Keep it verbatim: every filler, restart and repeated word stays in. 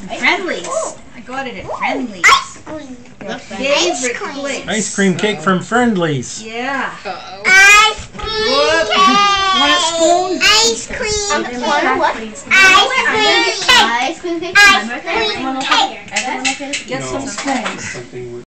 Friendlies. I got it at Friendlies. Ice cream. The favorite place. Ice cream cake from Friendlies. Yeah. Uh-oh. Ice cream Whoop. cake. Want a spoon? Ice cream. Um, Want what? Ice Ice cream cake. cream cake. Ice cream cake. Get some spoons.